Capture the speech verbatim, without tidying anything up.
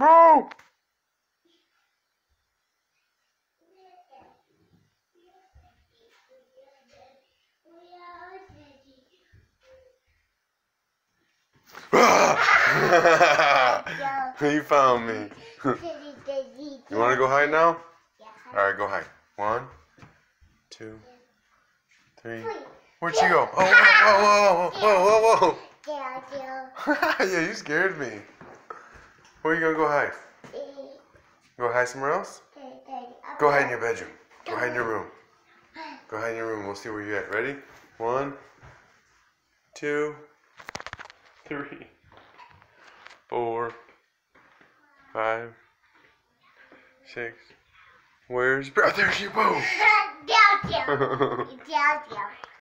Boo! You found me. You want to go hide now? Alright, go hide. One, two, three. Where'd she go? Oh, whoa, whoa, whoa, whoa, whoa, whoa. Yeah, you scared me. Where are you going to go hide? Go hide somewhere else? Go hide in your bedroom. Go hide in your room. Go hide in your room. We'll see where you're at. Ready? One, two, three, four, five, six. Where's... Oh, there's your boo!